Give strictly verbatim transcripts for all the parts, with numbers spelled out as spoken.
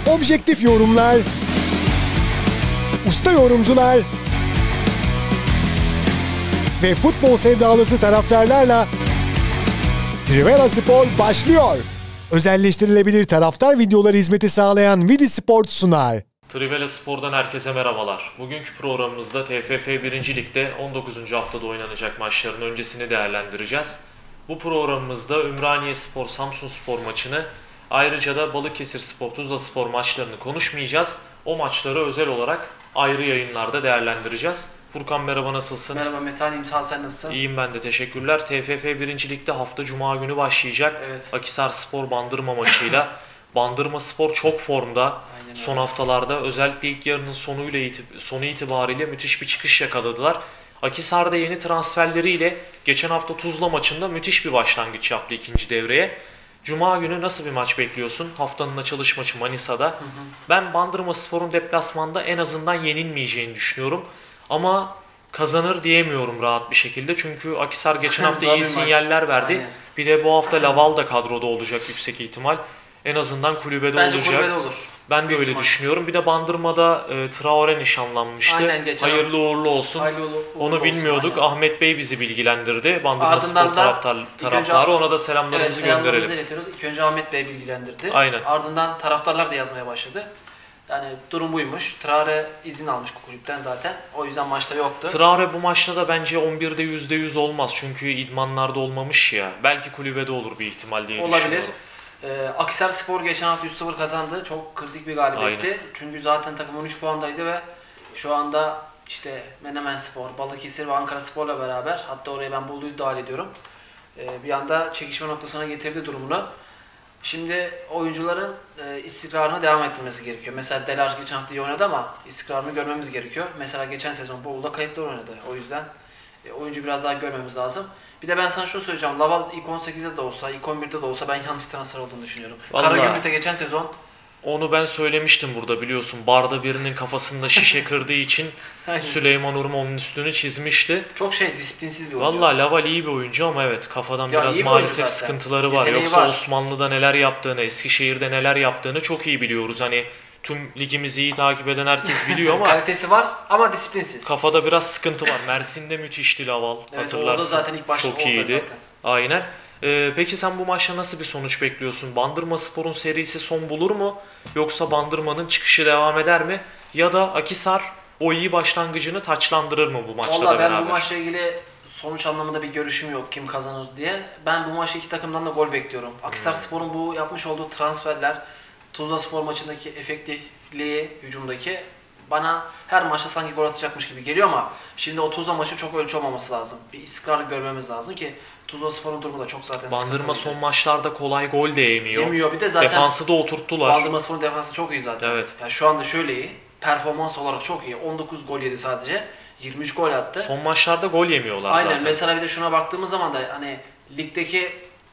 objektif yorumlar, usta yorumcular ve futbol sevdalısı taraftarlarla Trivela Spor başlıyor. Özelleştirilebilir taraftar videoları hizmeti sağlayan Vidi Sport sunar. Trivela Spor'dan herkese merhabalar. Bugünkü programımızda T F F birinci Lig'de on dokuzuncu haftada oynanacak maçların öncesini değerlendireceğiz. Bu programımızda Ümraniye Spor, Samsun Spor maçını, ayrıca da Balıkesir Spor, Tuzla Spor maçlarını konuşmayacağız. O maçları özel olarak ayrı yayınlarda değerlendireceğiz. Furkan merhaba, nasılsın? Merhaba Metehan, iyiyim, sağ ol, sen nasılsın? İyiyim ben de, teşekkürler. T F F birinci Lig'de hafta Cuma günü başlayacak. Evet. Akhisar Spor Bandırma maçıyla. Bandırma Spor çok formda. Aynen Son öyle. haftalarda özellikle ilk yarının sonuyla itib- sonu itibariyle müthiş bir çıkış yakaladılar. Akhisar da yeni transferleriyle geçen hafta Tuzla maçında müthiş bir başlangıç yaptı ikinci devreye. Cuma günü nasıl bir maç bekliyorsun? Haftanın açılış maçı Manisa'da. Hı hı. Ben Bandırma Spor'un deplasmanda en azından yenilmeyeceğini düşünüyorum. Ama kazanır diyemiyorum rahat bir şekilde. Çünkü Akhisar geçen hafta iyi sinyaller verdi. Aynen. Bir de bu hafta Laval da kadroda olacak yüksek ihtimal. En azından kulübede Bence olacak. kulübede olur. Ben de Büyük öyle ihtimal. düşünüyorum. Bir de Bandırma'da e, Traore nişanlanmıştı. Aynen, geçen Hayırlı uğurlu olsun. Hayırlı uğurlu Onu olsun, bilmiyorduk. aynen. Ahmet Bey bizi bilgilendirdi. Bandırma Ardından Spor da taraftar, ilk taraftarı. önce- Ona da selamlarımızı Evet, selamlarımızı gönderelim. iletiyoruz. İlk önce Ahmet Bey bilgilendirdi. Aynen. Ardından taraftarlar da yazmaya başladı. Yani durum buymuş. Traore izin almış kulüpten zaten. O yüzden maçta yoktu. Traore bu maçta da bence on birde yüzde yüz olmaz. Çünkü idmanlarda olmamış ya. Belki kulübede olur bir ihtimal diye Olabilir. düşünüyorum. Ee, Akhisar Spor geçen hafta üç sıfır kazandı. Çok kritik bir galibiyetti. Aynen. Çünkü zaten takım on üç puandaydı ve şu anda işte Menemen Spor, Balıkesir ve Ankara Spor'la beraber, hatta oraya ben Bolu'yu dahil ediyorum, Ee, bir anda çekişme noktasına getirdi durumunu. Şimdi oyuncuların e, istikrarını devam ettirmesi gerekiyor. Mesela Delaj geçen hafta iyi oynadı ama istikrarını görmemiz gerekiyor. Mesela geçen sezon Bolu'da kayıplar oynadı. O yüzden e, oyuncu biraz daha görmemiz lazım. Bir de ben sana şunu söyleyeceğim. Laval ilk on sekizde de olsa, ilk on birde de olsa ben yanlış transfer olduğunu düşünüyorum. Vallahi. Karagümrük'te geçen sezon Onu ben söylemiştim burada, biliyorsun. Barda birinin kafasında şişe kırdığı için Aynen. Süleyman Urum onun üstünü çizmişti. çok şey disiplinsiz bir oyuncu. Vallahi Laval iyi bir oyuncu ama evet, kafadan Ya, biraz iyi bir maalesef oyuncu zaten. sıkıntıları var. Yeteneği Yoksa var. Osmanlı'da neler yaptığını, Eskişehir'de neler yaptığını çok iyi biliyoruz. Hani tüm ligimizi iyi takip eden herkes biliyor ama Kalitesi var ama disiplinsiz. kafada biraz sıkıntı var. Mersin'de müthişti Laval. Evet, Hatırlarsın. orada zaten ilk başta çok orada iyiydi. zaten. Aynen. Ee, peki sen bu maçta nasıl bir sonuç bekliyorsun? Bandırma Spor'un serisi son bulur mu? Yoksa Bandırma'nın çıkışı devam eder mi? Ya da Akhisar o iyi başlangıcını taçlandırır mı bu maçla Vallahi da ben beraber? bu maçla ilgili sonuç anlamında bir görüşüm yok kim kazanır diye. Ben bu maçta iki takımdan da gol bekliyorum. Akhisar Hmm. Spor'un bu yapmış olduğu transferler, Tuzla Spor maçındaki efektifliği, hücumdaki, bana her maçta sanki gol atacakmış gibi geliyor ama şimdi o Tuzla maçı çok ölçü olmaması lazım. Bir istikrar görmemiz lazım ki Tuzla Spor'un durumu da çok zaten Bandırma sıkıntılıydı. son maçlarda kolay gol de yemiyor. Yemiyor, bir de zaten Defansı da oturttular. Bandırma Spor'un defansı çok iyi zaten. Evet. Yani şu anda şöyle iyi, performans olarak çok iyi. on dokuz gol yedi sadece, yirmi üç gol attı. Son maçlarda gol yemiyorlar Aynen, zaten. mesela bir de şuna baktığımız zaman da hani ligdeki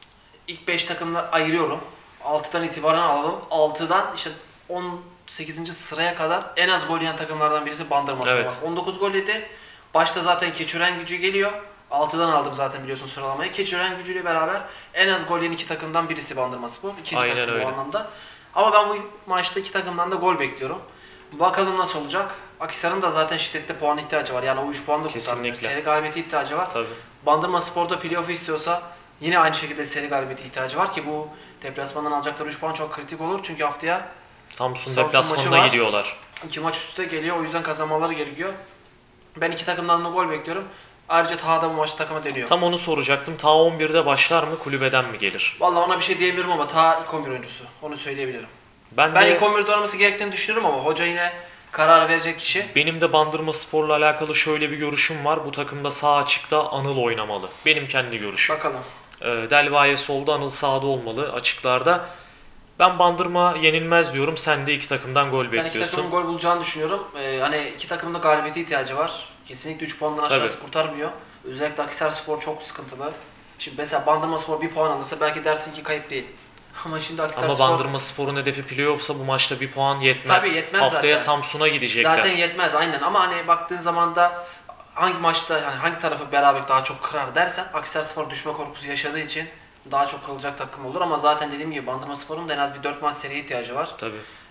ilk beş takımla ayırıyorum. altıdan itibaren alalım. altıdan işte on sekizinci sıraya kadar en az gol yiyen takımlardan birisi Bandırma Spor. Evet. on dokuz gol yedi. Başta zaten Keçiören Gücü geliyor. altıdan aldım zaten biliyorsun sıralamayı. Keçiören Gücü'yle beraber en az gol yiyen iki takımdan birisi Bandırma Spor. İkinci Aynen takım öyle. bu anlamda. Ama ben bu maçta iki takımdan da gol bekliyorum. Bakalım nasıl olacak. Akhisar'ın da zaten şiddetli puan ihtiyacı var. Yani o üç puan da kurtarmıyor. Kesinlikle. Seri galibiyeti ihtiyacı var. Tabii. Bandırma Spor'da playoff'u istiyorsa yine aynı şekilde seri galibiyeti ihtiyacı var ki bu deplasmandan alacakları üç puan çok kritik olur. Çünkü haftaya Samsun, Samsun maçı deplasmanına var. gidiyorlar. iki maç üstte geliyor. O yüzden kazanmaları gerekiyor. Ben iki takımdan da gol bekliyorum. Ayrıca Taha da bu maçta takıma dönüyor. Tam onu soracaktım. Ta on birde başlar mı, kulübeden mi gelir? Vallahi ona bir şey diyemiyorum ama Taha ilk on bir oyuncusu. Onu söyleyebilirim. Ben, Ben de ilk on birde oynaması gerektiğini düşünüyorum ama hoca yine karar verecek kişi. benim de Bandırma Spor'la alakalı şöyle bir görüşüm var. Bu takımda sağ açıkta Anıl oynamalı. Benim kendi görüşüm. Bakalım. Ee, Delvaye solda, Anıl sağda olmalı açıklarda. Ben Bandırma yenilmez diyorum. Sen de iki takımdan gol Ben iki bekliyorsun. takımın gol bulacağını düşünüyorum. Ee, hani iki takımın da galibiyete ihtiyacı var. Kesinlikle üç puandan aşağısı Tabii. kurtarmıyor. Özellikle Akhisar Spor çok sıkıntılı. Şimdi mesela Bandırma Spor bir puan alırsa belki dersin ki kayıp değil. Ama şimdi Akhisar Ama Spor Bandırma Spor'un hedefi playoff'sa bu maçta bir puan yetmez. Tabii yetmez Haftaya zaten. Samsun'a gidecekler. zaten yetmez aynen ama hani baktığın zaman da hangi maçta yani hangi tarafı beraber daha çok kırar dersen Akhisar Spor düşme korkusu yaşadığı için daha çok kırılacak takım olur ama zaten dediğim gibi Bandırma Spor'un da en az bir dört maç seriye ihtiyacı var. Tabii.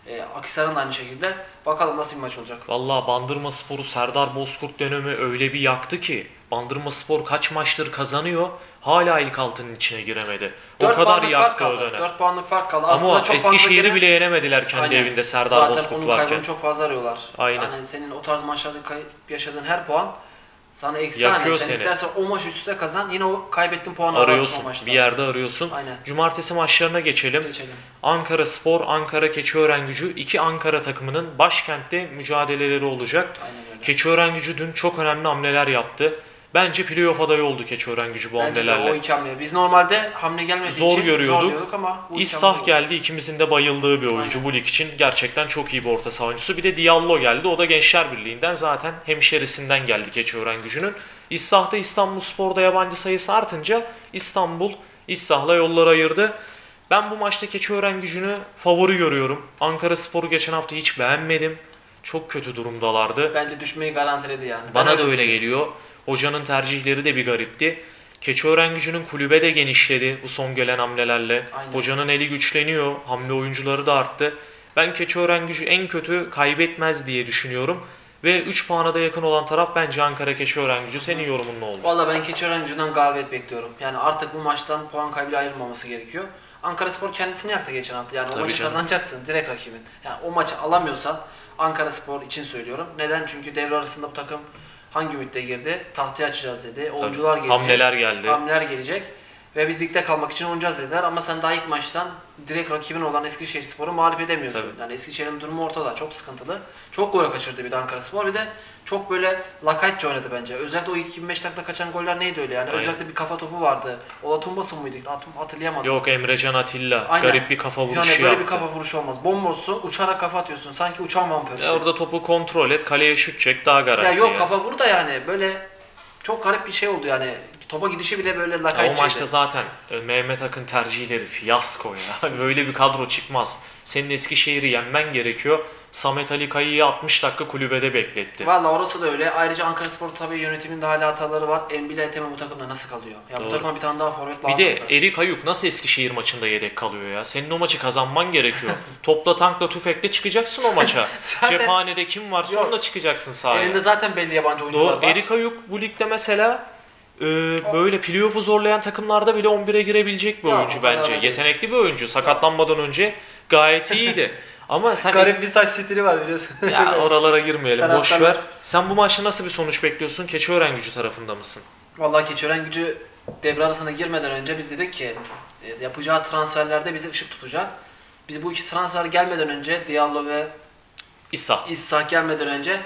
E, Akhisar'ın da aynı şekilde. Bakalım nasıl bir maç olacak. Vallahi Bandırmaspor'u Serdar Bozkurt dönemi öyle bir yaktı ki Bandırmaspor kaç maçtır kazanıyor, hala ilk altının içine giremedi. O kadar yaktı o dönem. dört puanlık fark kaldı. Ama Aslında çok Eskişehir'i fazla bile yenemediler kendi Aynen. evinde Serdar Bozkurt Zaten onun varken. kaybını çok fazla arıyorlar. Aynen. Yani senin o tarz maçlarda kayıp yaşadığın her puan sana eksi. Yakıyor Sen seni. istersen o maç üstte kazan, yine o kaybettiğin puanı ararsın o Arıyorsun, maçta. bir yerde arıyorsun. Aynen. Cumartesi maçlarına geçelim. Geçelim. Ankara Spor, Ankara Keçiörengücü, iki Ankara takımının başkentte mücadeleleri olacak. Aynen öyle. Keçiörengücü dün çok önemli hamleler yaptı. Bence playoff adayı oldu Keçiörengücü bu Bence de hamlelerle. o iki hamle. Biz normalde hamle gelmediği Zor için görüyorduk. zor diyorduk ama bu iki İssah hamle oldu. geldi, ikimizin de bayıldığı bir oyuncu. Aynen. Bu lig için gerçekten çok iyi bir orta saha oyuncusu. Bir de Diallo geldi, o da Gençler Birliği'nden, zaten hemşerisinden geldi Keçiörengücü'nün. İssah'ta İstanbulspor'da yabancı sayısı artınca İstanbul İssah'la yolları ayırdı. Ben bu maçta Keçiörengücü'nü favori görüyorum. Ankaraspor'u geçen hafta hiç beğenmedim. Çok kötü durumdalardı. Bence düşmeyi garantiledi yani. Bana Ben da öyle geliyor. Hocanın tercihleri de bir garipti. Keçiörengücü'nün kulübe de genişledi bu son gelen hamlelerle. Aynen. Hocanın eli güçleniyor. Hamle oyuncuları da arttı. Ben Keçiörengücü en kötü kaybetmez diye düşünüyorum. Ve üç puana da yakın olan taraf bence Ankara Keçiörengücü. Senin yorumun ne oldu? Valla ben Keçiörengücü'den galibiyet bekliyorum. Yani artık bu maçtan puan kaybıyla ayrılmaması gerekiyor. Ankaraspor kendisini yaktı geçen hafta. Yani Tabii o maçı canım. kazanacaksın direkt rakibin. Yani o maçı alamıyorsan Ankaraspor için söylüyorum. Neden? Çünkü devre arasında bu takım hangi ümitle girdi? Tahtayı açacağız dedi. Oyuncular gelecek. Hamleler geldi. Hamleler gelecek. Ve biz ligde kalmak için oynayacağız dediler ama sen daha ilk maçtan direkt rakibin olan Eskişehirspor'u mağlup edemiyorsun. Tabii. Yani Eskişehir'in durumu ortada, çok sıkıntılı. Çok gol kaçırdı bir de Ankaraspor, bir de çok böyle lakaytça oynadı bence. Özellikle o ilk yirmi beş dakika kaçan goller neydi öyle yani? Aynen. Özellikle bir kafa topu vardı. Ola Tumbas'ın mıydı? Hat- Hatırlayamadım. Yok, Emrecan Atilla. Aynen. Garip bir kafa vuruşu Yani böyle yaptı. bir kafa vuruşu olmaz. Bomboşsun, uçarak kafa atıyorsun. Sanki uçan vampirsin. E orada topu kontrol et, kaleye şut çek, daha garanti. Ya yok yani. kafa vur da yani böyle çok garip bir şey oldu yani. Topa gidişi bile böyle Ya o lakaytçaydı. maçta zaten e, Mehmet Akın tercihleri fiyasko ya. Böyle bir kadro çıkmaz. Senin Eskişehir'i yenmen gerekiyor. Samet Ali Kayı'yı altmış dakika kulübede bekletti. Valla orası da öyle. Ayrıca Ankaraspor tabii yönetiminde hala hataları var. Embile Eteme bu takımda nasıl kalıyor? Ya Doğru. bu takıma bir tane daha forvet Bir lazım. de Erik Ayuk nasıl Eskişehir maçında yedek kalıyor ya? Senin o maçı kazanman gerekiyor. Topla, tankla, tüfekle çıkacaksın o maça. Zaten- Cephanede kim varsa Yok. onunla çıkacaksın sahaya. Elinde zaten belli yabancı oyuncular Doğru. var. Erik Ayuk bu ligde mesela e, böyle playoff'u zorlayan takımlarda bile on bire girebilecek bir Ya, oyuncu o kadar bence. değil. Yetenekli bir oyuncu. Sakatlanmadan önce gayet iyiydi. Ama sen Garip bir saç stili var biliyorsun. ya oralara girmeyelim. Boş Taraftarlar- ver. Sen bu maçta nasıl bir sonuç bekliyorsun? Keçiörengücü tarafında mısın? Vallahi Keçiörengücü devre arasına girmeden önce biz dedik ki e, yapacağı transferlerde bizi ışık tutacak. Biz bu iki transfer gelmeden önce Diallo ve İsa. İshak gelmeden önce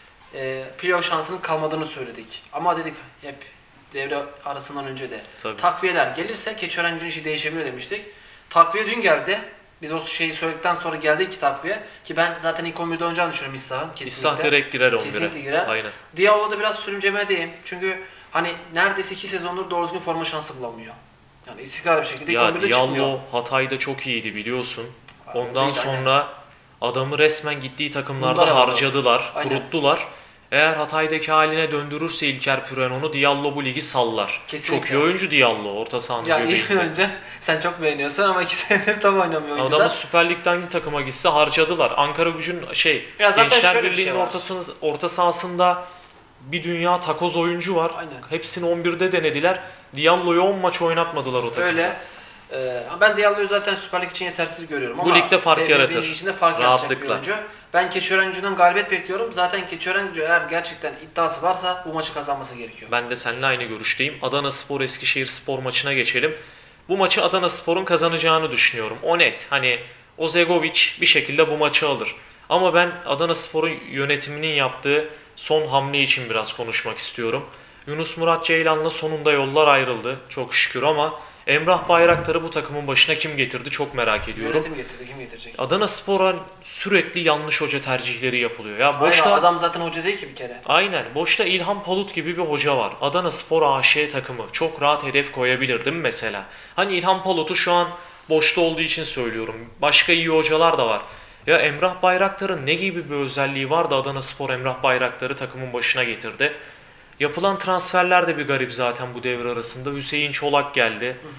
e, playoff şansının kalmadığını söyledik. Ama dedik hep devre arasından önce de Tabii. takviyeler gelirse Keçiörengücü'nün işi değişebilir demiştik. Takviye dün geldi. Biz o şeyi söyledikten sonra geldi iki takviye. Ki ben zaten ilk on birde oynayacağını düşünüyorum İshak'ın kesinlikle. İsa direkt girer on bire. Kesinlikle girer. Aynen. Diallo'da biraz sürüncemedeyim. Çünkü hani neredeyse iki sezondur doğru düzgün forma şansı bulamıyor. Yani istikrarlı bir şekilde ilk on Ya birde çıkmıyor. Diallo Hatay'da çok iyiydi biliyorsun. Abi, Ondan değil, sonra adamı resmen gittiği takımlarda Bunlar var. harcadılar, Aynen. kuruttular. Eğer Hatay'daki haline döndürürse İlker Pürenon'u, Diallo bu ligi sallar. Kesinlikle. Çok iyi oyuncu Diallo, orta sahanın Ya göbeği. ilk önce sen çok beğeniyorsun ama iki senedir tam oynamıyor oyuncular. Adamı Süper Lig'den hangi takıma gitse harcadılar. Ankara Gücü'nün şey, Ya zaten Gençler şöyle bir Birliği'nin şey var. ortasını, orta sahasında bir dünya takoz oyuncu var. Aynen. Hepsini on birde denediler. Diallo'yu on maç oynatmadılar o takımda. Öyle. Ee, ben Diallo'yu zaten Süper Lig için yetersiz görüyorum Bu ama ligde fark devre yaratır. birinci içinde fark yaratacak bir Rahatlıkla. oyuncu. Ben Keçiörengücü'den galibiyet bekliyorum. Zaten Keçiörengücü eğer gerçekten iddiası varsa bu maçı kazanması gerekiyor. Ben de seninle aynı görüşteyim. Adana Spor Eskişehir Spor maçına geçelim. Bu maçı Adana Spor'un kazanacağını düşünüyorum. O net. Hani Ozegovic bir şekilde bu maçı alır. Ama ben Adana Spor'un yönetiminin yaptığı son hamle için biraz konuşmak istiyorum. Yunus Murat Ceylan'la sonunda yollar ayrıldı. Çok şükür ama Emrah Bayraktar'ı bu takımın başına kim getirdi çok merak ediyorum. Yönetim getirdi, kim getirecek? Adana Spor'a sürekli yanlış hoca tercihleri yapılıyor. Ya Aynen, boşta adam zaten hoca değil ki bir kere. Aynen. Boşta İlhan Palut gibi bir hoca var. Adana Spor A Ş takımı. Çok rahat hedef koyabilir değil mi mesela? Hani İlhan Palut'u şu an boşta olduğu için söylüyorum. Başka iyi hocalar da var. Ya Emrah Bayraktar'ın ne gibi bir özelliği var da Adana Spor Emrah Bayraktar'ı takımın başına getirdi? Yapılan transferler de bir garip zaten bu devre arasında. Hüseyin Çolak geldi.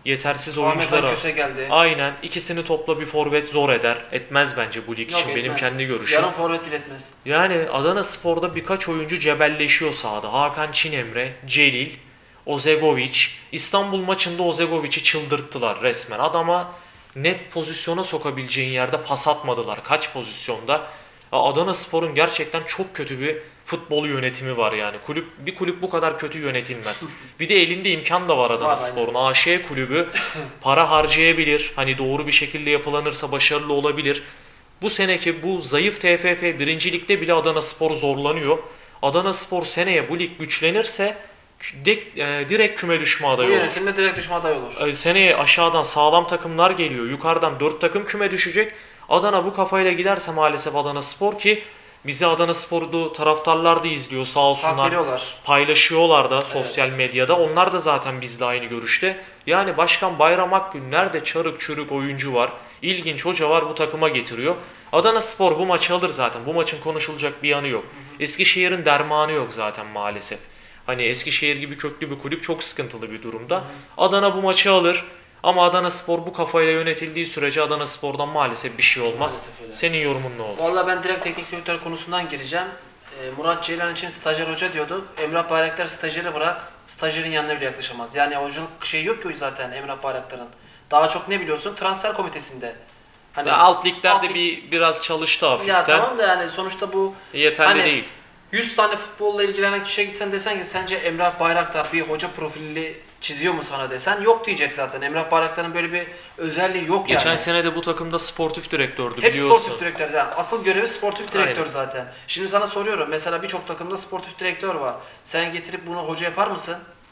yetersiz Ahmet oyunculara. Köse geldi. Aynen. İkisini topla bir forvet zor eder. Etmez bence bu lig Yok, için. Benim etmez. kendi görüşüm. Yarım forvet bile etmez. Yani Adanaspor'da birkaç oyuncu cebelleşiyor sahada. Hakan Çinemre, Celil, Ozegovic. İstanbul maçında Ozegovic'i çıldırttılar resmen. Adama net pozisyona sokabileceğin yerde pas atmadılar. Kaç pozisyonda? Adanaspor'un gerçekten çok kötü bir futbol yönetimi var yani. Kulüp bir kulüp bu kadar kötü yönetilmez. Bir de elinde imkan da var Adanaspor'un. A Ş kulübü para harcayabilir. Hani doğru bir şekilde yapılanırsa başarılı olabilir. Bu seneki bu zayıf T F F birinci Lig'de bile Adanaspor zorlanıyor. Adanaspor seneye bu lig güçlenirse de, e, direkt küme düşme adayı Bu olur. yönetimde direkt düşme adayı olur. E, seneye aşağıdan sağlam takımlar geliyor. Yukarıdan dört takım küme düşecek. Adana bu kafayla giderse maalesef Adanaspor, ki bizi Adanaspor'u taraftarlar da izliyor sağ Hak olsunlar. veriyorlar. Paylaşıyorlar da sosyal medyada. Onlar da zaten bizle aynı görüşte. Yani Başkan Bayram Akgün nerede çarık çürük oyuncu var, ilginç hoca var, bu takıma getiriyor. Adanaspor bu maçı alır zaten. Bu maçın konuşulacak bir yanı yok. Eskişehir'in dermanı yok zaten maalesef. Hani Eskişehir gibi köklü bir kulüp çok sıkıntılı bir durumda. Adana bu maçı alır. Ama Adanaspor bu kafayla yönetildiği sürece Adanaspor'dan maalesef bir şey olmaz. Maalesef öyle. Senin yorumun ne olur? Vallahi ben direkt teknik direktör konusundan gireceğim. Ee, Murat Ceylan için stajyer hoca diyorduk. Emrah Bayraktar stajyeri bırak, stajyerin yanına bile yaklaşamaz. Yani hocalık şey yok ki zaten Emrah Bayraktar'ın. Daha çok ne biliyorsun? Transfer komitesinde. Hani Ya alt liglerde alt lig- bir biraz çalıştı hafiften. Ya tamam da yani sonuçta bu Yeterli hani değil. yüz tane futbolla ilgilenen kişiye gitsen desen ki sence Emrah Bayraktar bir hoca profili çiziyor mu sana desen yok diyecek zaten. Emrah Bayraktar'ın böyle bir özelliği yok Geçen yani. sene de bu takımda sportif direktördü Hep biliyorsun. sportif direktör. Yani asıl görevi sportif direktör Aynen. zaten. Şimdi sana soruyorum. Mesela birçok takımda sportif direktör var. Sen getirip bunu hoca yapar mısın?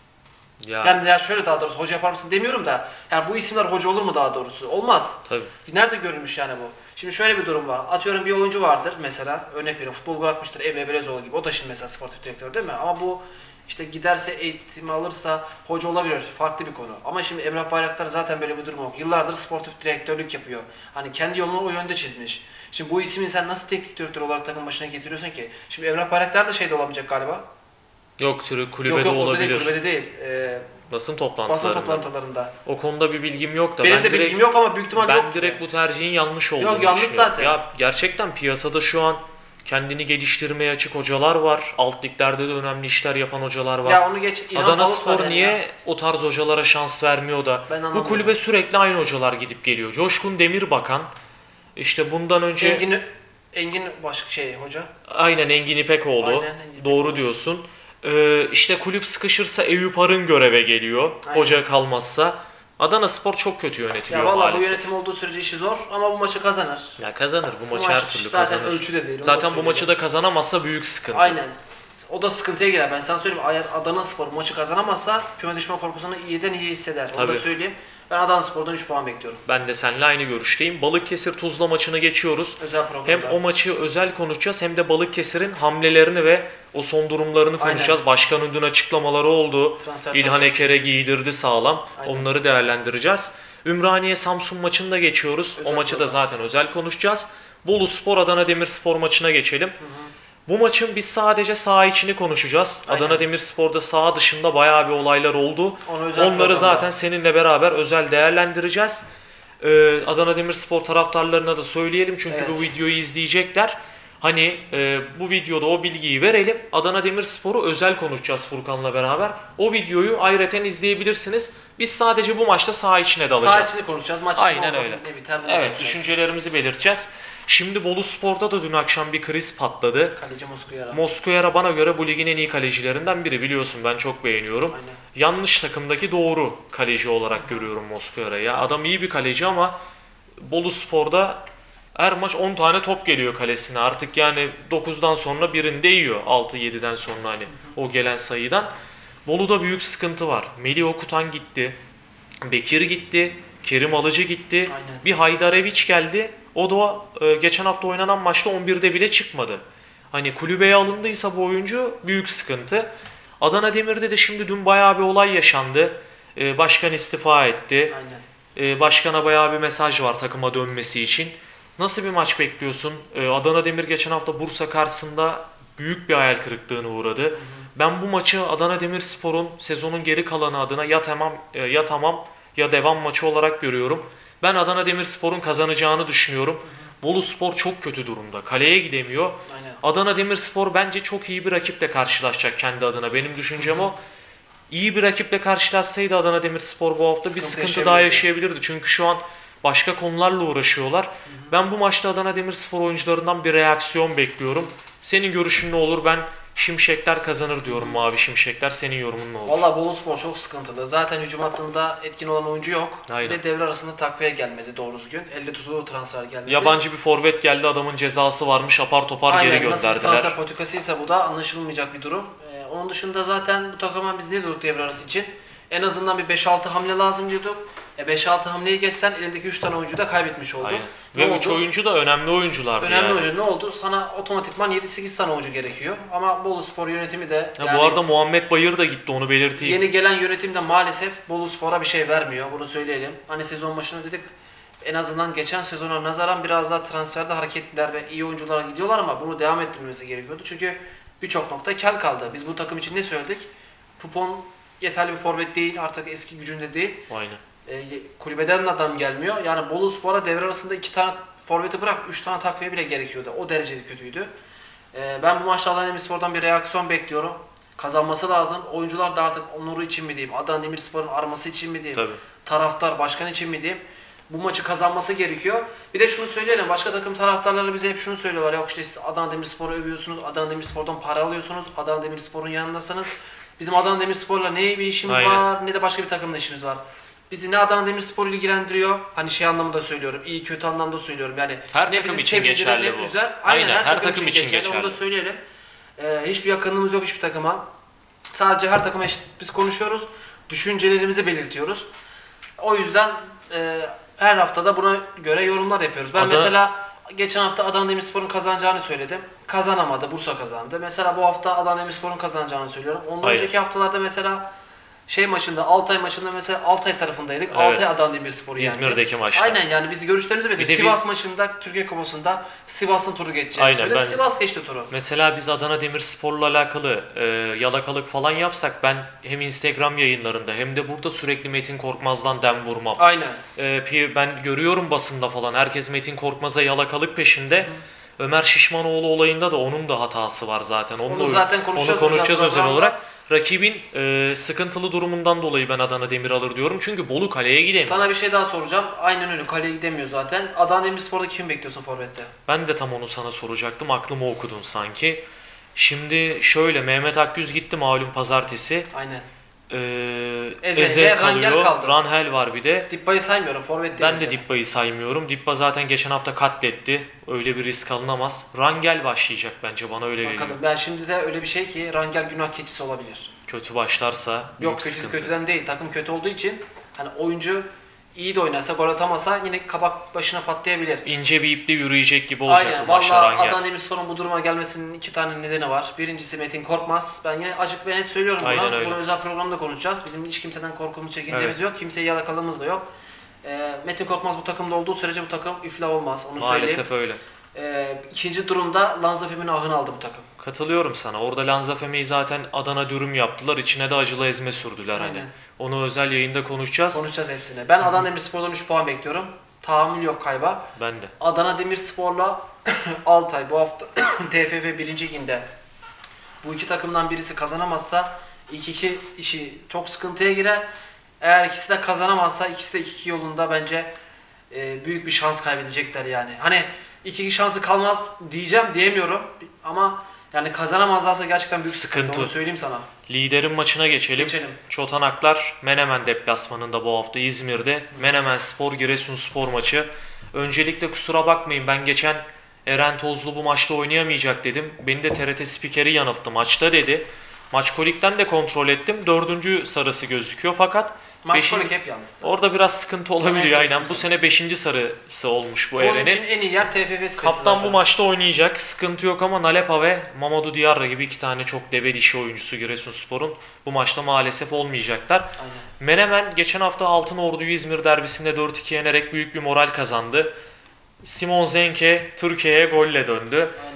Ya, Yani ya şöyle daha doğrusu hoca yapar mısın demiyorum da. Yani bu isimler hoca olur mu daha doğrusu? Olmaz. tabii. Nerede görülmüş yani bu? Şimdi şöyle bir durum var. Atıyorum bir oyuncu vardır mesela. Örnek veriyorum. Futbol bırakmıştır. Emre Belezoğlu gibi. O da şimdi mesela sportif direktör değil mi? Ama bu işte giderse eğitimi alırsa hoca olabilir. Farklı bir konu. Ama şimdi Emrah Bayraktar zaten böyle bir durum yok. Yıllardır sportif direktörlük yapıyor. Hani kendi yolunu o yönde çizmiş. Şimdi bu ismi sen nasıl teknik direktör olarak takım başına getiriyorsun ki? Şimdi Emrah Bayraktar da şeyde olamayacak galiba. Yok türü kulübede yok yok orada olabilir. değil, kulübede değil. Ee, Basın basın toplantılarında. toplantılarında. O konuda bir bilgim yok da. Benim ben de direkt, bilgim yok ama büyük ihtimal ben yok. direkt bu tercihin yanlış olduğunu Yok, yanlış düşünüyorum. zaten. Ya gerçekten piyasada şu an kendini geliştirmeye açık hocalar var. Alt liglerde de önemli işler yapan hocalar var. Ya onu geç. İlhan Palut var Adanaspor yani niye ya. o tarz hocalara şans vermiyor da? Ben Bu anlamadım. kulübe sürekli aynı hocalar gidip geliyor. Coşkun Demirbakan, işte bundan önce Engin Engin başka şey hoca. aynen Engin İpekoğlu. Aynen, Engin Doğru İpekoğlu. diyorsun. Ee, işte kulüp sıkışırsa Eyüp Arın göreve geliyor. Aynen. Hoca kalmazsa. Adanaspor çok kötü yönetiliyor Ya vallahi bu maalesef. yönetim olduğu sürece işi zor ama bu maçı kazanır. Ya kazanır bu maçı Bu maç her türlü zaten kazanır. ölçü de değil. onu da Zaten bu söyleyeyim. maçı da kazanamazsa büyük sıkıntı. Aynen. O da sıkıntıya girer. Ben sana söyleyeyim. Eğer Adanaspor maçı kazanamazsa küme düşme korkusunu iyiden iyi hisseder. Onu da Tabii. söyleyeyim. Ben Adanaspor'dan üç puan bekliyorum. Ben de seninle aynı görüşteyim. Balıkesir Tuzla maçını geçiyoruz. Özel programda. Hem o maçı özel konuşacağız hem de Balıkesir'in hamlelerini ve o son durumlarını Aynen. konuşacağız. Başkanın dün açıklamaları oldu. Transfer İlhan tablası. Eker'e giydirdi sağlam. Aynen. Onları değerlendireceğiz. Ümraniye Samsun maçını da geçiyoruz. Özel o maçı da program. zaten özel konuşacağız. Bolu Spor Adana Demirspor maçına geçelim. Bu maçın biz sadece saha içini konuşacağız. Aynen. Adana Demirspor'da saha dışında bayağı bir olaylar oldu. Onu özel Onları programda. zaten seninle beraber özel değerlendireceğiz. Ee, Adana Demirspor taraftarlarına da söyleyelim çünkü Evet. bu videoyu izleyecekler. Hani e, bu videoda o bilgiyi verelim. Adana Demirspor'u özel konuşacağız Furkan'la beraber. O videoyu ayrıca izleyebilirsiniz. Biz sadece bu maçta saha içine dalacağız. Saha içini konuşacağız. Maç Aynen ne olur, öyle. ne biter bunu Evet, konuşacağız. düşüncelerimizi belirteceğiz. Şimdi Bolu Spor'da da dün akşam bir kriz patladı. Kaleci Moskuyara. Moskuyara bana göre bu ligin en iyi kalecilerinden biri, biliyorsun ben çok beğeniyorum. Aynen. Yanlış takımdaki doğru kaleci olarak görüyorum Moskuyara'yı. Ya adam iyi bir kaleci ama Bolu Spor'da her maç on tane top geliyor kalesine. Artık yani dokuzdan sonra birinde yiyor. altı yediden sonra hani o gelen sayıdan. Bolu'da büyük sıkıntı var. Melih Okutan gitti. Bekir gitti. Kerim Alıcı gitti. Aynen. Bir Haydareviç geldi. O da e, geçen hafta oynanan maçta on birde bile çıkmadı. Hani kulübeye alındıysa bu oyuncu büyük sıkıntı. Adana Demir'de de şimdi dün bayağı bir olay yaşandı. E, başkan istifa etti. Aynen. E, başkana bayağı bir mesaj var takıma dönmesi için. Nasıl bir maç bekliyorsun? E, Adana Demir geçen hafta Bursa karşısında büyük bir hayal kırıklığına uğradı. Hı hı. Ben bu maçı Adana Demirspor'un sezonun geri kalanı adına ya tamam e, ya tamam ya devam maçı olarak görüyorum. Ben Adana Demirspor'un kazanacağını düşünüyorum. Boluspor çok kötü durumda. Kaleye gidemiyor. Aynen. Adana Demirspor bence çok iyi bir rakiple karşılaşacak kendi adına. Benim düşüncem o. İyi bir rakiple karşılaşsaydı Adana Demirspor bu hafta Sıkıntı bir sıkıntı yaşayabilirdi. daha yaşayabilirdi. Çünkü şu an başka konularla uğraşıyorlar. Hı hı. Ben bu maçta Adana Demirspor oyuncularından bir reaksiyon bekliyorum. Senin görüşün ne olur? Ben Şimşekler kazanır diyorum, Mavi Şimşekler. Senin yorumun ne olur? Valla Boluspor çok sıkıntılı. Zaten hücum hattında etkin olan oyuncu yok. Aynen. Bir de devre arasında takviye gelmedi doğru düzgün. Elle tutulu transfer gelmedi. Yabancı bir forvet geldi, adamın cezası varmış, apar topar Aynen, geri gönderdiler. Nasıl transfer politikasıysa bu da anlaşılmayacak bir durum. Ee, onun dışında zaten bu takıma biz ne diyorduk devre arası için? En azından bir beş altı hamle lazım diyorduk. E beş altı hamleyi geçsen elindeki üç tane oyuncuyu da kaybetmiş oldun. Aynen. Ne Ve üç oldu? oyuncu da önemli oyunculardı Önemli yani. oyuncu ne oldu? Sana otomatikman yedi sekiz tane oyuncu gerekiyor. Ama Boluspor yönetimi de Ya yani bu arada Muhammed Bayır da gitti, onu belirteyim. yeni gelen yönetim de maalesef Boluspor'a bir şey vermiyor. Bunu söyleyelim. Hani sezon başında dedik en azından geçen sezona nazaran biraz daha transferde hareketliler ve iyi oyunculara gidiyorlar ama bunu devam ettirmesi gerekiyordu. Çünkü birçok nokta kel kaldı. Biz bu takım için ne söyledik? Pupon yeterli bir forvet değil, artık eski gücünde değil. Aynen. E, kulübeden adam gelmiyor. Yani Boluspor'a devre arasında iki tane forveti bırak, üç tane takviye bile gerekiyordu. O derecede kötüydü. E, ben bu maçta Adana Demirspor'dan bir reaksiyon bekliyorum. Kazanması lazım. Oyuncular da artık onuru için mi diyeyim, Adana Demirspor'un arması için mi diyeyim, Tabii. taraftar, başkan için mi diyeyim. Bu maçı kazanması gerekiyor. Bir de şunu söyleyelim, başka takım taraftarları bize hep şunu söylüyorlar. Yok işte siz Adana Demirspor'u övüyorsunuz, Adana Demirspor'dan para alıyorsunuz, Adana Demirspor'un yanındasınız. Bizim Adana Demirspor'la ne bir işimiz Aynen. var, ne de başka bir takımla işimiz var. Bizi ne Adana Demirspor ilgilendiriyor, hani şey anlamında söylüyorum, iyi kötü anlamda söylüyorum yani. Her ne takım bizi için sevindiren, geçerli ne bu. üzer. Aynen, Aynen, her takım için geçerli. Onu da söyleyelim. Ee, hiçbir yakınlığımız yok hiçbir takıma. Sadece her takıma eşit biz konuşuyoruz, düşüncelerimizi belirtiyoruz. O yüzden e, her haftada buna göre yorumlar yapıyoruz. Ben Adana... mesela geçen hafta Adana Demirspor'un kazanacağını söyledim. Kazanamadı, Bursa kazandı. Mesela bu hafta Adana Demirspor'un kazanacağını söylüyorum. Ondan Aynen. önceki haftalarda mesela şey maçında, Altay maçında mesela Altay tarafındaydık. Evet. Altay Adana Demirspor'u yendi. İzmir'deki maçta. Aynen, yani biz görüşlerimizi belirttik. Bir de Sivas biz- maçında Türkiye Kupası'nda Sivas'ın turu geçeceğini Aynen, söyledik. ben- Sivas geçti turu. Mesela biz Adana Demirspor'la alakalı e, yalakalık falan yapsak, ben hem Instagram yayınlarında hem de burada sürekli Metin Korkmaz'dan dem vurmam. Aynen. E, pi- ben görüyorum basında falan, herkes Metin Korkmaz'a yalakalık peşinde. Ömer Şişmanoğlu olayında da onun da hatası var zaten. Onunla, Onu zaten konuşacağız onu konuşacağız özel özel programda. olarak. Rakibin e, sıkıntılı durumundan dolayı ben Adana Demir alır diyorum. Çünkü Bolu kaleye gidemiyor. Sana bir şey daha soracağım. Aynen öyle, kaleye gidemiyor zaten. Adana Demirspor'da kimi bekliyorsun forvette? Ben de tam onu sana soracaktım. Aklımı okudun sanki. Şimdi şöyle, Mehmet Akgüz gitti malum pazartesi. Aynen. Ee, Eze Eze, ve Rangel kalıyor. kaldı. Ranhel var bir de. Dibba'yı saymıyorum, forvet değil. Ben de Dibba'yı saymıyorum. Dibba zaten geçen hafta katletti. Öyle bir risk alınamaz. Rangel başlayacak bence, bana öyle geliyor. Bakalım. Ben şimdi de öyle bir şey ki Rangel günah keçisi olabilir. Kötü başlarsa büyük Yok, kötü, sıkıntı. kötüden değil. Takım kötü olduğu için hani oyuncu iyi de oynarsa, gol atamasa yine kabak başına patlayabilir. İnce bir iple yürüyecek gibi olacak Aynen. bu maçta Valla Rangel. Adana Demirspor'un bu duruma gelmesinin iki tane nedeni var. Birincisi Metin Korkmaz. Ben yine açık ve net söylüyorum buna. Aynen öyle. Bunu özel programda konuşacağız. Bizim hiç kimseden korkumuz, çekincemiz Evet. yok. Kimseye yalakalığımız da yok. Ee, Metin Korkmaz bu takımda olduğu sürece bu takım iflah olmaz. Onu Maalesef söyleyeyim. öyle. Ee, ikinci durumda Lanzafem'in ahını aldı bu takım. Katılıyorum sana. Orada Lanzafeme'yi zaten Adana dürüm yaptılar. İçine de acılı ezme sürdüler hani. Aynen. Onu özel yayında konuşacağız. Konuşacağız hepsini. Ben Adana Demirspor'dan üç puan bekliyorum. Tahammül yok kayba. Ben de. Adana Demirspor'la Altay bu hafta T F F birinci liginde bu iki takımdan birisi kazanamazsa ilk iki işi çok sıkıntıya girer. Eğer ikisi de kazanamazsa ikisi de iki iki yolunda bence e, büyük bir şans kaybedecekler yani. Hani iki iki şansı kalmaz diyeceğim, diyemiyorum ama yani kazanamazlarsa gerçekten büyük sıkıntı. Sıkıntı. Onu söyleyeyim sana. Liderin maçına geçelim. Geçelim. Çotanaklar Menemen deplasmanında bu hafta İzmir'de. Menemen Spor Giresunspor maçı. Öncelikle kusura bakmayın, ben geçen Eren Tozlu bu maçta oynayamayacak dedim. Beni de T R T spikeri yanılttı, maçta dedi. Maçkolik'ten de kontrol ettim. Dördüncü sarısı gözüküyor fakat Maçkolik beşinci... hep yalnız. orada biraz sıkıntı olabiliyor Sana aynen. Bu söyleyeyim. sene beşinci sarısı olmuş bu Onun için Eren'in. en iyi yer T F F sitesi Kaptan zaten. bu maçta oynayacak. Sıkıntı yok ama Nalepa ve Mamadou Diarra gibi iki tane çok deve dişi oyuncusu Giresunspor'un bu maçta maalesef olmayacaklar. Aynen. Menemen geçen hafta Altınordu'yu İzmir derbisinde dört iki yenerek büyük bir moral kazandı. Simon Zenke Türkiye'ye golle döndü. Aynen.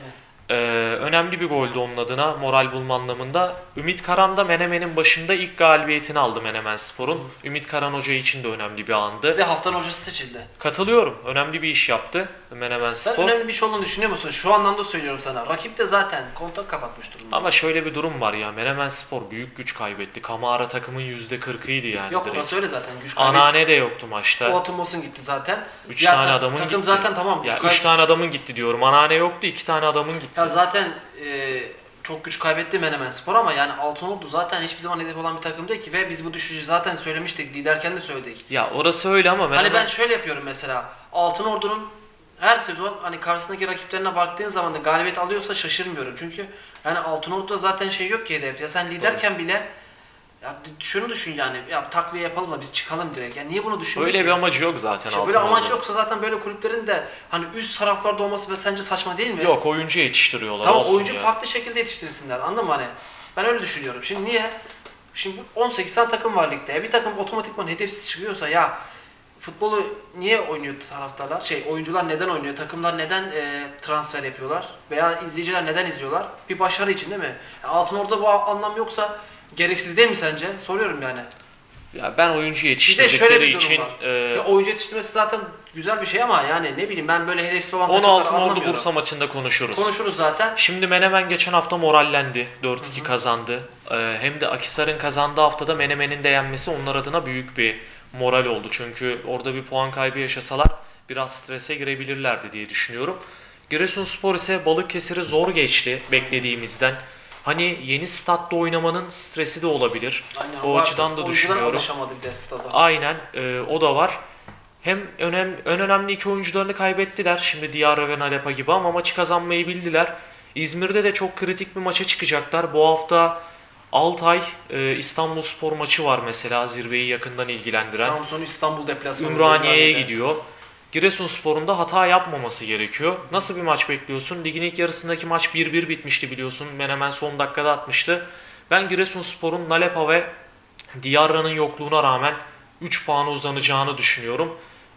Ee, önemli bir goldü onun adına moral bulma anlamında. Ümit Karan da Menemen'in başında ilk galibiyetini aldı Menemenspor'un. Ümit Karan Hoca için de önemli bir andı. Bir de haftanın hocası seçildi. Katılıyorum. Önemli bir iş yaptı Sen Menemenspor. önemli bir şey olduğunu düşünüyor musun? Şu anlamda söylüyorum sana. Rakip de zaten kontak kapatmış durumda. Ama şöyle bir durum var ya. Menemenspor büyük güç kaybetti. Kamara takımın yüzde kırkıydı yani. Yok direkt. orası öyle zaten. Güç kaybetti. Anane de yoktu maçta. O Atomos'un gitti zaten. Üç Ya tane ta- adamın takım gitti. zaten tamam. Ya güç üç kayb- tane adamın gitti diyorum. Anane yoktu. iki tane adamın gitti. Ya zaten e, çok güç kaybetti Menemenspor ama yani Altınordu zaten hiçbir zaman hedef olan bir takım değil ki ve biz bu düşüşü zaten söylemiştik. Liderken de söyledik. Ya orası öyle ama Menemen... Hani ben şöyle yapıyorum mesela. Altınordu'nun her sezon hani karşısındaki rakiplerine baktığın zaman da galibiyet alıyorsa şaşırmıyorum. Çünkü yani Altınordu'da zaten şey yok ki hedef. Ya sen liderken bile ya şunu düşün yani ya takviye yapalım da biz çıkalım direkt. Yani niye bunu düşünüyorsun? Öyle ki? bir amacı yok zaten İşte böyle Altınordu'nun. amaç yoksa zaten böyle kulüplerin de hani üst taraflarda olması ve sence saçma değil mi? Yok, oyuncu yetiştiriyorlar. Tamam, olsun oyuncu ya. farklı şekilde yetiştirsinler, anladın mı hani? Ben öyle düşünüyorum. Şimdi niye? Şimdi on sekiz tane takım var ligde. Bir takım otomatikman hedefsiz çıkıyorsa ya futbolu niye oynuyor taraftarlar? Şey, oyuncular neden oynuyor? Takımlar neden e, transfer yapıyorlar? Veya izleyiciler neden izliyorlar? Bir başarı için değil mi? Yani Altınordu'da bu anlam yoksa gereksiz değil mi sence? Soruyorum yani. Ya ben oyuncu Bir de yetiştirdikleri şöyle bir durum için var. e, Ya oyuncu yetiştirmesi zaten güzel bir şey ama yani ne bileyim ben böyle hedefsiz olan onu takımları Altınordu anlamıyorum. Bursa maçında konuşuruz. Konuşuruz zaten. Şimdi Menemen geçen hafta morallendi. dört iki kazandı. E, hem de Akhisar'ın kazandığı haftada Menemen'in de yenmesi onlar adına büyük bir moral oldu. Çünkü orada bir puan kaybı yaşasalar biraz strese girebilirlerdi diye düşünüyorum. Giresunspor ise Balıkesir'i zor geçti beklediğimizden. Hani yeni statta oynamanın stresi de olabilir. Aynen, o var. açıdan da Oyuncular düşünüyorum. alışamadı bir de stada. Aynen e, o da var. Hem önem, en önemli iki oyuncularını kaybettiler. Şimdi Diarra ve Nalepa gibi ama maçı kazanmayı bildiler. İzmir'de de çok kritik bir maça çıkacaklar. Bu hafta Altay e, İstanbulspor maçı var mesela, zirveyi yakından ilgilendiren. Samsun İstanbul deplasmanı. Ümraniye'ye Ümraniye'de. gidiyor. Giresunspor'un da hata yapmaması gerekiyor. Nasıl bir maç bekliyorsun? Ligin ilk yarısındaki maç bir bir bitmişti biliyorsun. Menemen son dakikada atmıştı. Ben Giresunspor'un Nalepa ve Diarra'nın yokluğuna rağmen üç puana uzanacağını düşünüyorum.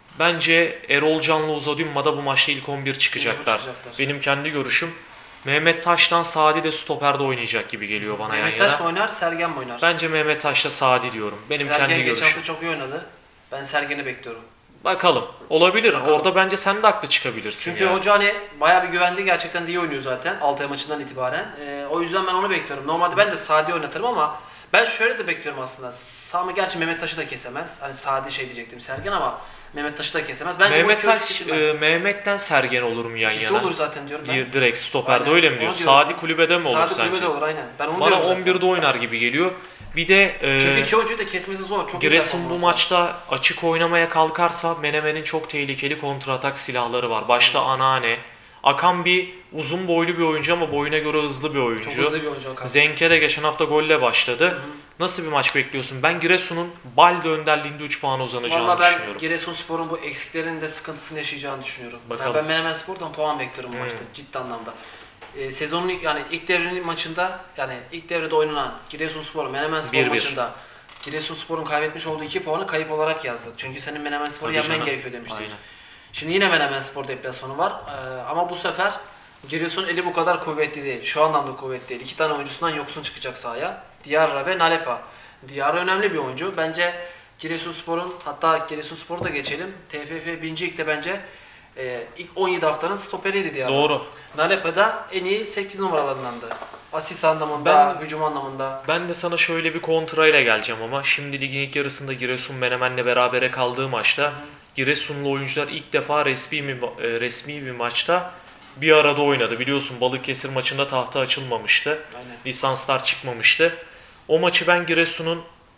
Bence Erol Can'la Uzadimma da bu maçta ilk on bir çıkacaklar. çıkacaklar. Benim kendi görüşüm. Mehmet Taş'tan Sadi de stoperde oynayacak gibi geliyor bana yan Mehmet yana. Taş mı oynar, Sergen mi oynar? Bence Mehmet Taş'la Sadi diyorum. Benim Sergen kendi geçen görüşüm. hafta çok iyi oynadı. Ben Sergen'i bekliyorum. Bakalım. Olabilir. Bakalım. Orada bence sen de haklı çıkabilirsin. Çünkü yani. hoca hani bayağı bir güvendi, gerçekten de iyi oynuyor zaten Altay maçından itibaren. Ee, o yüzden ben onu bekliyorum. Normalde ben de Sadi oynatırım ama ben şöyle de bekliyorum aslında. Sami gerçi Mehmet Taş'ı da kesemez. Hani Sadi şey diyecektim Sergen ama Mehmet Taş'ı da kesemez. Bence Mehmet bu iki Taş, kesilmez. e, Mehmet'ten Sergen olur mu yan İkisi yana? olur zaten diyorum ben. Di- Direkt stoperde Aynen, öyle mi onu diyor? diyorum. Sadi kulübede mi olur Sadi sence? kulübede olur aynen. Ben onu Bana diyorum zaten. on birde oynar gibi geliyor. Bir de e, Çünkü iki oyuncuyu da kesmesi zor. Çok iyi Giresun bu performansı var. maçta açık oynamaya kalkarsa Menemen'in çok tehlikeli kontratak silahları var. Başta Anane. Akan bir uzun boylu bir oyuncu ama boyuna göre hızlı bir oyuncu. Çok hızlı bir oyuncu Okan. Zenke de geçen hafta golle başladı. Hı hı. Nasıl bir maç bekliyorsun? Ben Giresun'un Balde önderliğinde üç puana uzanacağını Valla ben düşünüyorum. Giresunspor'un bu eksiklerinin de sıkıntısını yaşayacağını düşünüyorum. Bakalım. Yani ben Menemenspor'dan puan bekliyorum bu Hmm. maçta ciddi anlamda. Ee, sezonun ilk, yani ilk devrenin maçında yani ilk devrede oynanan Giresunspor Menemenspor bir bir. maçında Giresunspor'un kaybetmiş olduğu iki puanı kayıp olarak yazdık. Çünkü senin Menemenspor'u Tabii yenmen canım. gerekiyor demiştik. Aynen. Şimdi yine Menemenspor deplasmanı var. Ee, ama bu sefer Giresun eli bu kadar kuvvetli değil. Şu anlamda kuvvetli değil. İki tane oyuncusundan yoksun çıkacak sahaya. Diarra ve Nalepa. Diarra önemli bir oyuncu. Bence Giresunspor'un, hatta Giresunspor'u da geçelim. T F F birinci Lig'de bence e, ilk on yedi haftanın stoperiydi Diarra. Doğru. Nalepa da en iyi sekiz numaralarındandı. Asist anlamında, Ben- hücum anlamında. Ben de sana şöyle bir kontrayla geleceğim ama şimdi ligin ilk yarısında Giresun Menemen'le berabere kaldığı maçta Giresunlu oyuncular ilk defa resmi bir, e, resmi bir maçta bir arada oynadı. Biliyorsun Balıkesir maçında tahta açılmamıştı. Aynen. Lisanslar çıkmamıştı. O maçı ben Giresun'un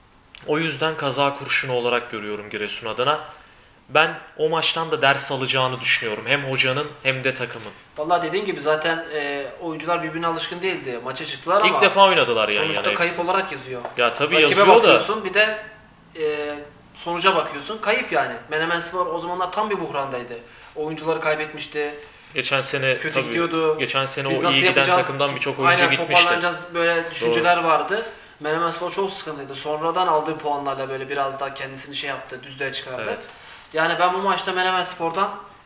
o yüzden kaza kurşunu olarak görüyorum Giresun adına. Ben o maçtan da ders alacağını düşünüyorum. Hem hocanın hem de takımın. Vallahi dediğin gibi zaten e, oyuncular birbirine alışkın değildi. Maça çıktılar ama İlk defa oynadılar yan yana sonuçta hepsi. kayıp olarak yazıyor. Ya tabii Rakibe yazıyor da. bakıyorsun bir de e, sonuca bakıyorsun. Kayıp yani. Menemenspor o zamanlar tam bir buhrandaydı. Oyuncuları kaybetmişti. Geçen sene Kötü tabii, gidiyordu. geçen sene Biz o nasıl iyi giden yapacağız? takımdan birçok oyuncu Aynen, gitmişti. toparlanacağız böyle düşünceler vardı. Menemenspor çok sıkıntıydı. Sonradan aldığı puanlarla böyle biraz daha kendisini şey yaptı, düzlüğe çıkardı. Evet. Yani ben bu maçta Menemenspor'dan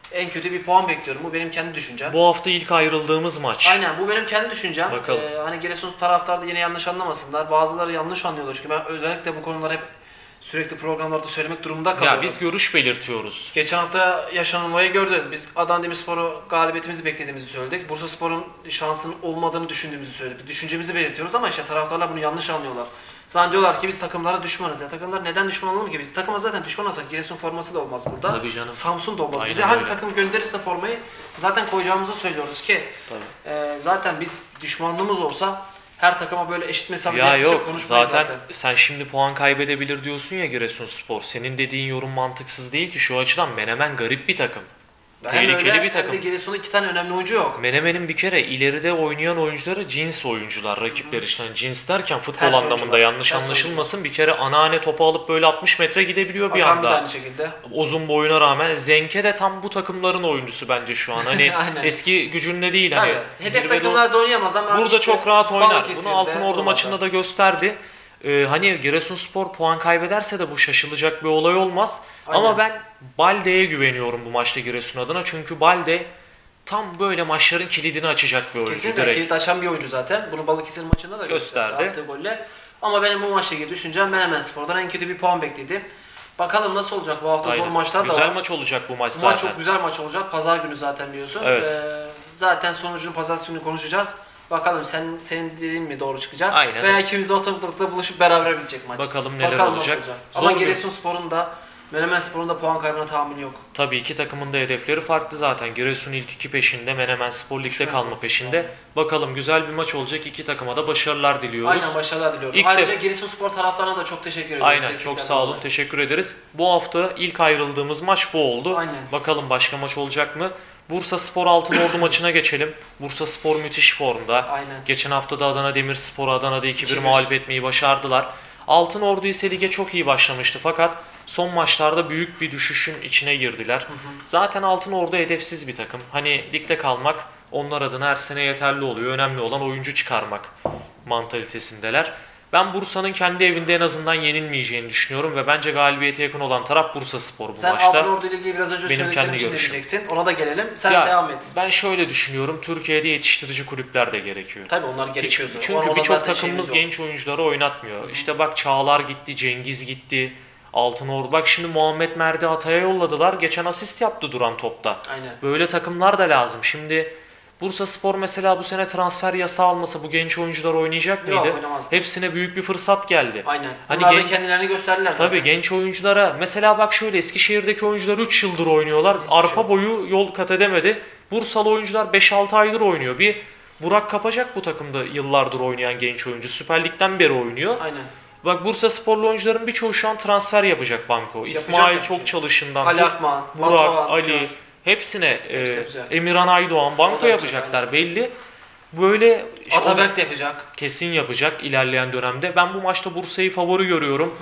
en kötü bir puan bekliyorum. Bu benim kendi düşüncem. Bu hafta ilk ayrıldığımız maç. Aynen, bu benim kendi düşüncem. Bakalım. Ee, hani Giresun taraftarı da yine yanlış anlamasınlar. Bazıları yanlış anlıyorlar çünkü ben özellikle bu konuları hep sürekli programlarda söylemek durumunda kalıyorum. Ya biz görüş belirtiyoruz. Geçen hafta yaşanan olayı gördün. Biz Adana Demirspor'u galibiyetimizi beklediğimizi söyledik. Bursaspor'un şansının olmadığını düşündüğümüzü söyledik. Düşüncemizi belirtiyoruz ama işte taraftarlar bunu yanlış anlıyorlar. Zannediyorlar ki biz takımlara düşmanız. Ya takımlar neden düşman olalım ki? Biz takıma zaten düşman olsak Giresun forması da olmaz burada. Tabii canım. Samsun da olmaz. Aynen Bize hangi öyle. takım gönderirse formayı zaten koyacağımızı söylüyoruz ki e, zaten biz düşmanlığımız olsa her takıma böyle eşit mesafede Ya yaklaşıp yok konuşmayız zaten, zaten. sen şimdi puan kaybedebilir diyorsun ya Giresunspor. Senin dediğin yorum mantıksız değil ki, şu açıdan Menemen garip bir takım. Hem Tehlikeli öyle, bir takım. Hem de Giresun'da iki tane önemli oyuncu yok. Menemen'in bir kere ileride oynayan oyuncuları cins oyuncular, rakipler için. Yani cins derken futbol Ters anlamında oyuncular, yanlış ters anlaşılmasın. Bir kere anneanne topu alıp böyle altmış metre gidebiliyor bir Hakan bir de anda. aynı şekilde. Uzun boyuna rağmen. Zenke de tam bu takımların oyuncusu bence şu an. Hani Aynen. eski gücünde değil. Tabii. Hani Hedef zirvede takımlarda oynayamaz ama burada işte çok rahat oynar. Balıkesir'de, Bunu Altınordu oralarda. maçında da gösterdi. Ee, hani Giresunspor puan kaybederse de bu şaşılacak bir olay olmaz. Aynen. Ama ben Balde'ye güveniyorum bu maçta Giresun adına. Çünkü Balde tam böyle maçların kilidini açacak bir oyuncu. Kesinlikle direkt. kilit açan bir oyuncu zaten. Bunu Balıkesir maçında da gösterdi. Gösterdi. Attığı golle. Ama benim bu maçla ilgili düşüncem Menemenspor'dan en kötü bir puan bekledim. Bakalım nasıl olacak, bu hafta Aynen. zor maçlar da Güzel var. maç olacak bu maç Bu zaten. maç çok güzel maç olacak. Pazar günü zaten biliyorsun. Evet. Ee, zaten sonucunu pazartesi günü konuşacağız. Bakalım sen senin dediğin mi doğru çıkacak? Aynen. Veya ikimiz de ortalıkta buluşup beraber bitecek maç. Bakalım neler Bakalım olacak. Nasıl olacak. Zor Ama bir- Giresunspor'un da Menemenspor'un da puan kaybına tahammülü yok. Tabii iki takımın da hedefleri farklı zaten. Giresun ilk iki peşinde, Menemenspor ligde Düşme. kalma peşinde. Bakalım güzel bir maç olacak. İki takıma da başarılar diliyoruz. Aynen, başarılar diliyorum. İlk de- Ayrıca Giresunspor taraftarına da çok teşekkür ediyoruz. Aynen, çok Desteklerden sağ olun. dolayı. Teşekkür ederiz. Bu hafta ilk ayrıldığımız maç bu oldu. Aynen. Bakalım başka maç olacak mı? Bursaspor Altınordu maçına geçelim. Bursaspor müthiş formda. Aynen. Geçen hafta da Adana Demirspor'u Adana'da iki bir iki bir. mağlup etmeyi başardılar. Altınordu ise lige çok iyi başlamıştı fakat son maçlarda büyük bir düşüşün içine girdiler. Zaten Altınordu hedefsiz bir takım. Hani ligde kalmak onlar adına her sene yeterli oluyor. Önemli olan oyuncu çıkarmak mantalitesindeler. Ben Bursa'nın kendi evinde en azından yenilmeyeceğini düşünüyorum ve bence galibiyete yakın olan taraf Bursaspor bu Sen maçta. Altınordu ile ilgili biraz önce Benim söylediklerin kendi için ne görüşüm. diyeceksin? Ona da gelelim. Sen Ya, devam et. Ben şöyle düşünüyorum. Türkiye'de yetiştirici kulüpler de gerekiyor. Tabii onlar Hiç- gerekiyorsa. çünkü Ona birçok zaten takımımız şeyimiz yok. genç oyuncuları oynatmıyor. İşte bak Çağlar gitti, Cengiz gitti, Altınordu. Bak şimdi Muhammed Merdi Atay'a yolladılar. Geçen asist yaptı duran topta. Aynen. Böyle takımlar da lazım. Şimdi Bursaspor mesela bu sene transfer yasağı almasa bu genç oyuncular oynayacak Yok, mıydı? oynamazdı. Hepsine büyük bir fırsat geldi. Aynen. Hani Onlar da gen- kendilerini gösterdiler zaten. Tabii genç oyunculara mesela bak şöyle Eskişehir'deki oyuncular üç yıldır oynuyorlar. Hiçbir Arpa şey. boyu yol kat edemedi. Bursalı oyuncular beş altı aydır oynuyor. Bir Burak Kapacak bu takımda yıllardır oynayan genç oyuncu. Süper Lig'den beri oynuyor. Aynen. Bak Bursasporlu oyuncuların birçoğu şu an transfer yapacak banko. İsmail tabii çok ki. çalışından Ali tut, Akman, Burak, Batuhan, Ali Kör. hepsine e, Hepsi yapacak. Emirhan Aydoğan banko O da yapacak, yapacaklar belli. Böyle işte Ataberk de yapacak. kesin yapacak ilerleyen dönemde. Ben bu maçta Bursa'yı favori görüyorum.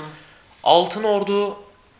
Altınordu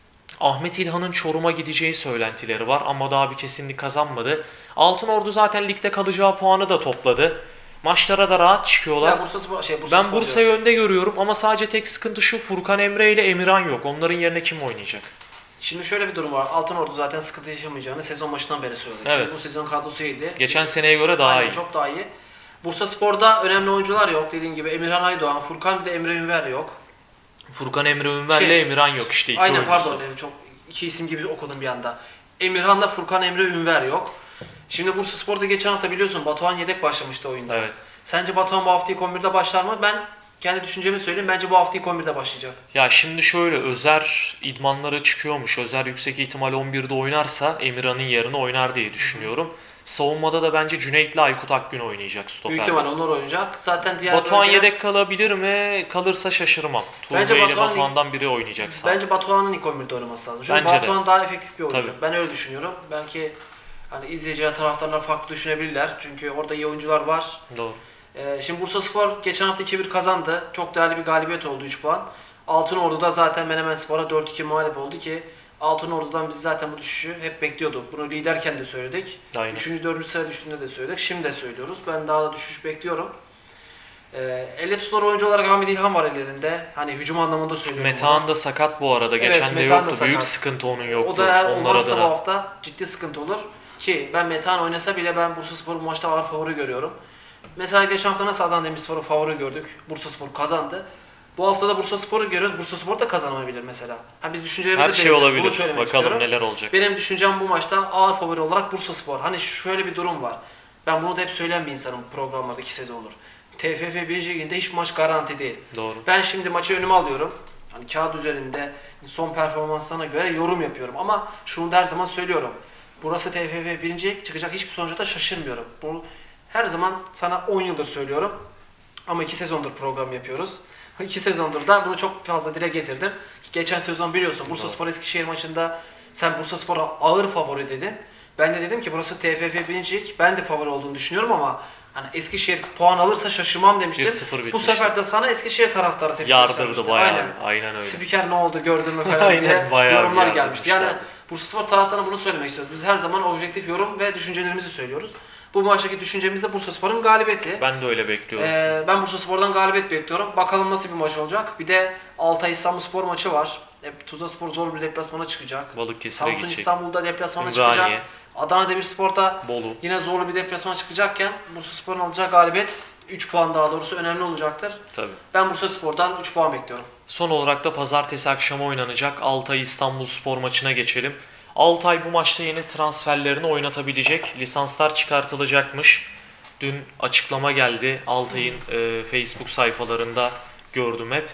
Ahmet İlhan'ın Çorum'a gideceği söylentileri var ama daha bir kesinlik kazanmadı. Altınordu zaten ligde kalacağı puanı da topladı. Maçlara da rahat çıkıyorlar. Ya Bursa şey Bursa Ben Spor Bursa'yı diyor. önde görüyorum ama sadece tek sıkıntı şu: Furkan Emre ile Emirhan yok. Onların yerine kim oynayacak? Şimdi şöyle bir durum var. Altınordu zaten sıkıntı yaşamayacağını sezon başından beri söyledi. Evet. Çünkü bu sezon kadrosu iyiydi. Geçen seneye göre daha Aynen, iyi. çok daha iyi. Bursa Spor'da önemli oyuncular yok. Dediğin gibi Emirhan Aydoğan, Furkan bir de Emre Ünver yok. Furkan Emre Ünver ile Şey- Emirhan yok işte iki Aynen oyuncusu. pardon yani çok iki isim gibi okudum bir anda. Emirhan'da Furkan Emre Ünver yok. Şimdi Bursa Spor'da geçen hafta biliyorsun Batuhan yedek başlamıştı oyunda. Evet. Sence Batuhan bu hafta ilk on birde başlar mı? Ben kendi düşüncemi söyleyeyim. Bence bu hafta ilk on birde başlayacak. Ya şimdi şöyle Özer idmanlara çıkıyormuş. Özer yüksek ihtimal on birde oynarsa Emirhan'ın yerine oynar diye düşünüyorum. Savunmada da bence Cüneyt'le Aykut Akgün oynayacak stoperde. Büyük ihtimal onlar oynayacak. Zaten diğer Batuhan bölgeler- yedek kalabilir mi? Kalırsa şaşırmam. Tuğbe Bence ile Batuhan- Batuhan'dan biri oynayacak sağ. Bence Batuhan'ın ilk on birde oynaması lazım. Çünkü Bence de. Batuhan daha efektif bir oyuncu. Tabii. Ben öyle düşünüyorum. Belki hani izleyiciler, taraftarlar farklı düşünebilirler. Çünkü orada iyi oyuncular var. Doğru. Ee, şimdi Bursaspor geçen hafta iki bir kazandı. Çok değerli bir galibiyet oldu, üç puan. Altınordu'da zaten Menemenspor'a dört iki mağlup oldu ki Altınordu'dan biz zaten bu düşüşü hep bekliyorduk. Bunu liderken de söyledik. Aynen. üçüncü dördüncü sıraya düştüğünde de söyledik. Şimdi de söylüyoruz. Ben daha da düşüş bekliyorum. Ee, elle tutulan oyuncu olarak Hamit İlhan var ellerinde. Hani hücum anlamında söylüyorum. Metehan da sakat bu arada. Evet, Geçen de Metehan da yoktu. Büyük sakat. sıkıntı onun bunu. yoktu. O da eğer Onlar olmazsa bu adına. hafta ciddi sıkıntı olur. Ki ben Metehan oynasa bile ben Bursaspor bu maçta ağır favori görüyorum. Mesela geçen hafta nasıl Adana Demirspor'u favori gördük. Bursaspor kazandı. Bu hafta da Bursaspor'u görüyoruz. Bursaspor da kazanamayabilir mesela. Ha biz düşüncelerimizi Her şey belirtiyoruz. Bunu olabilir. söylemek Bakalım istiyorum. neler olacak. Benim düşüncem bu maçta ağır favori olarak Bursaspor. Hani şöyle bir durum var. Ben bunu da hep söyleyen bir insanım programlarda iki sezondur. T F F birinci Ligi'nde hiçbir maç garanti değil. Doğru. Ben şimdi maçı önüme alıyorum. Hani kağıt üzerinde son performanslarına göre yorum yapıyorum. Ama şunu da her zaman söylüyorum. Burası T F F birinci Lig, çıkacak hiçbir sonuca da şaşırmıyorum. Bunu her zaman sana on yıldır söylüyorum. Ama iki sezondur program yapıyoruz. iki sezondur da bunu çok fazla dile getirdim. Geçen sezon biliyorsun Bursaspor Eskişehir maçında sen Bursaspor'a ağır favori dedin. Ben de dedim ki burası T F F birinci Lig. Ben de favori olduğunu düşünüyorum ama hani Eskişehir puan alırsa şaşırmam demiştim. bir sıfır bitmiş. Bu sefer de sana Eskişehir taraftarı tepki Yardırdı göstermişti. bayağı. Aynen. Aynen öyle. Spiker ne oldu gördün mü falan Aynen, diye bayağı yorumlar bir gelmişti. Yani yardırmışlar. Bursaspor taraftarına bunu söylemek istiyoruz. Biz her zaman objektif yorum ve düşüncelerimizi söylüyoruz. Bu maçtaki düşüncemiz de Bursaspor'un galibiyeti. Ben de öyle bekliyorum. Ee, ben Bursaspor'dan galibiyet bekliyorum. Bakalım nasıl bir maç olacak. Bir de Altay İstanbulspor maçı var. Hep Tuzlaspor zor bir deplasmana çıkacak. Balıkesir'e Samsun gidecek. İstanbul'da deplasmana Ümraniye. çıkacak. Adana Demirspor'da Bolu. yine zorlu bir deplasmana çıkacakken Bursaspor'un alacağı galibiyet üç puan daha doğrusu önemli olacaktır. Tabii. Ben Bursaspor'dan üç puan bekliyorum. Son olarak da pazartesi akşamı oynanacak Altay İstanbulspor maçına geçelim. Altay bu maçta yeni transferlerini oynatabilecek. Lisanslar çıkartılacakmış. Dün açıklama geldi. Altay'ın e, Facebook sayfalarında gördüm hep.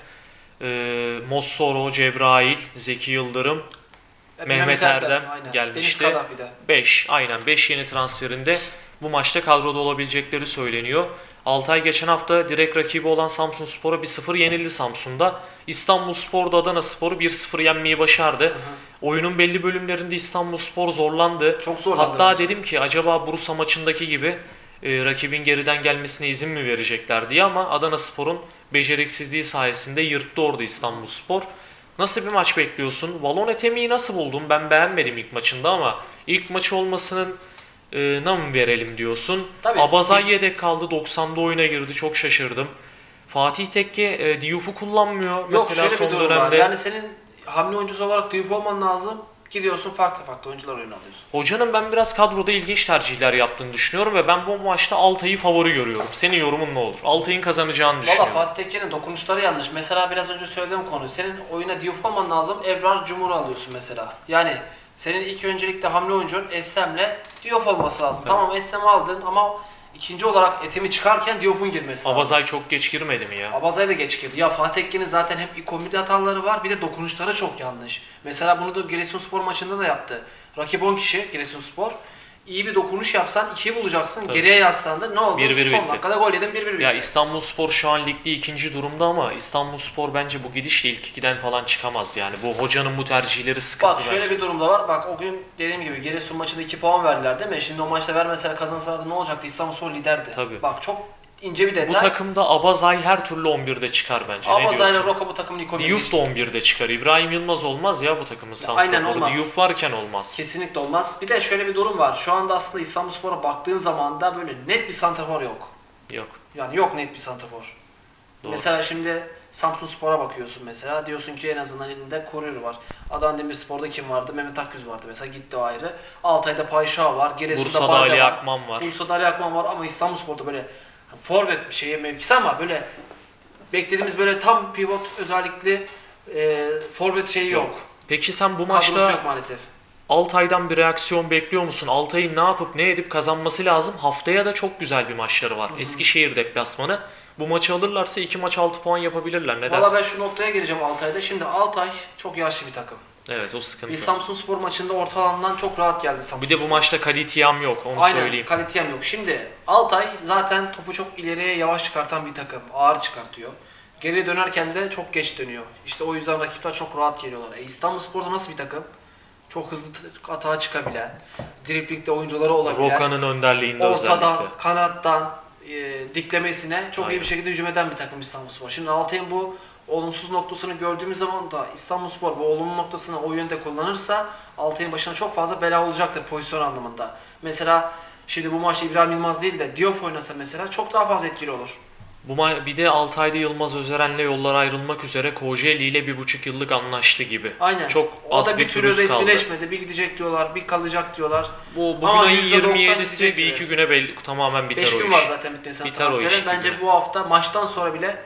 E, Mossoro, Cebrail, Zeki Yıldırım, E, Mehmet Erdem aynen. gelmişti. Deniz Kadah bir de. beş, aynen beş yeni transferinde bu maçta kadroda olabilecekleri söyleniyor. Altay geçen hafta direkt rakibi olan Samsunspor'a bir sıfır yenildi Samsun'da. İstanbulspor'da Adanaspor'u bir sıfır yenmeyi başardı. Hı hı. Oyunun belli bölümlerinde İstanbulspor zorlandı. Çok zorlandı. Hatta bence. dedim ki acaba Bursa maçındaki gibi e, rakibin geriden gelmesine izin mi verecekler diye ama Adanaspor'un beceriksizliği sayesinde yırttı orada İstanbulspor. Nasıl bir maç bekliyorsun? Valon Etemi'yi nasıl buldun? Ben beğenmedim ilk maçında ama ilk maçı olmasının e, ne mi verelim diyorsun. Tabii, Abazay yedek kaldı, doksanda oyuna girdi, çok şaşırdım. Fatih Tekke e, Diouf'u kullanmıyor Yok mesela şöyle son bir durum dönemde. var. Yani senin hamle oyuncusu olarak Diouf olman lazım. Gidiyorsun farklı farklı oyuncular oyunu alıyorsun. Hocanın ben biraz kadroda ilginç tercihler yaptığını düşünüyorum ve ben bu maçta Altay'ı favori görüyorum. Senin yorumun ne olur? Altay'ın kazanacağını Valla düşünüyorum. Fatih Tekke'nin dokunuşları yanlış. Mesela biraz önce söylediğim konu. Senin oyuna Diouf olman lazım. Ebrar Cumhur'u alıyorsun mesela. Yani senin ilk öncelikle hamle oyuncun Eslem'le Diouf olması lazım. Tamam. Tamam Eslem'i aldın ama ikinci olarak Etemi çıkarken Diouf'un girmesi lazım. Abazay çok geç girmedi mi ya? Abazay da geç girdi. Ya Fatih Tekke'nin zaten hep ikonomide hataları var. Bir de dokunuşları çok yanlış. Mesela bunu da Giresunspor maçında da yaptı. Rakip on kişi Giresunspor. İyi bir dokunuş yapsan ikiyi bulacaksın. Tabii. Geriye yaslandın. Ne oldu? bir bir Son bitti. dakikada gol yedin bir bir bitti. Ya İstanbulspor şu an ligde ikinci durumda ama İstanbulspor bence bu gidişle ilk ikiden falan çıkamaz yani. Bu hocanın bu tercihleri sıkıntı Bak şöyle bence. bir durumda var. Bak o gün dediğim gibi Giresun maçında iki puan verdiler değil mi? Şimdi o maçta vermeseler kazansalardı ne olacaktı? İstanbulspor liderdi. Tabii. Bak çok ince bir Bu detay. takımda Abazay her türlü on birde çıkar bence. Ne Abazay ile diyorsun? Roka bu takımın ikonomide. Diouf da on birde çıkar. İbrahim Yılmaz olmaz ya bu takımın aynen santraforu. olmaz. Diouf varken olmaz. Kesinlikle olmaz. Bir de şöyle bir durum var. Şu anda aslında İstanbulspor'a baktığın zaman da böyle net bir santrafor yok. Yok. Yani yok net bir santrafor. Doğru. Mesela şimdi Samsunspor'a bakıyorsun mesela. Diyorsun ki en azından elinde Korur var. Adana Demirspor'da kim vardı? Mehmet Akgüz vardı mesela. Gitti o ayrı. Altay'da Payşa var. Giresun'da Bursa'da Barde Ali var. Akman var. Bursa'da Ali Akman var ama İstanbulspor'da böyle forvet bir şeye mevkisi ama böyle beklediğimiz böyle tam pivot özellikli e, forvet şeyi yok. Yok. Peki sen bu Kadrosu maçta yok maalesef. Altay'dan bir reaksiyon bekliyor musun? Altay'ın ne yapıp ne edip kazanması lazım. Haftaya da çok güzel bir maçları var. Hı hı. Eskişehir deplasmanı. Bu maçı alırlarsa iki maç altı puan yapabilirler. Ne Valla dersin? ben şu noktaya gireceğim Altay'da. Şimdi Altay çok yaşlı bir takım. Evet o sıkıntı. Bir Samsunspor maçında orta alandan çok rahat geldi Samsun. Bir de bu maçta Kalitiyam yok onu Aynen, söyleyeyim. kaliteyem yok. Şimdi Altay zaten topu çok ileriye yavaş çıkartan bir takım. Ağır çıkartıyor. Geriye dönerken de çok geç dönüyor. İşte o yüzden rakipler çok rahat geliyorlar. E İstanbulspor'da nasıl bir takım? Çok hızlı t- atağa çıkabilen, driblingde oyuncuları olabilen, Roka'nın önderliğinde ortadan, özellikle. kanattan e, diklemesine çok Aynen. iyi bir şekilde hücum eden bir takım İstanbulspor. Şimdi Altay'ın bu olumsuz noktasını gördüğümüz zaman da İstanbulspor bu olumlu noktasını o yönde kullanırsa Altay'ın başına çok fazla bela olacaktır pozisyon anlamında. Mesela şimdi bu maçta İbrahim Yılmaz değil de Diouf oynasa mesela çok daha fazla etkili olur. Bu ma- bir de Altay'da Yılmaz Özeren'le yollar ayrılmak üzere Kocaeli ile bir buçuk yıllık anlaştı gibi. Aynen. Çok o az da bir bir türlü pürüz kaldı. resmileşmedi. Bir gidecek diyorlar, bir kalacak diyorlar. Bu bugün Ama ayın yüzde doksan yirmi yedisi gidecek bir gibi. iki güne belli, tamamen biter beş o gün iş. var zaten bitmesine Biter o iş transferin. gibi. Bence bu hafta maçtan sonra bile